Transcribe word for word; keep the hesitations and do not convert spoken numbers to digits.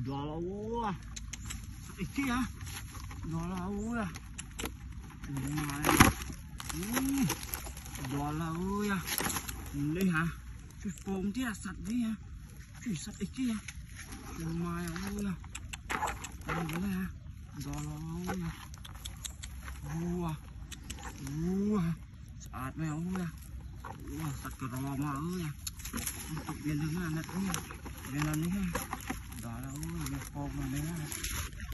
Đó là ua. Ít kia. Đó là ua. Đó là ua. Đây hả? Cái phồng thế là sạch đi hả? Cái sạch ít kia. Mai ua. Đây hả? Đó là ua. Ua. Ua. Sạch mày ua. Ua sạch cái rò mà ua. Tục biên đứng là nè. Biên là này. Đó là ua. Cái phồng này nè.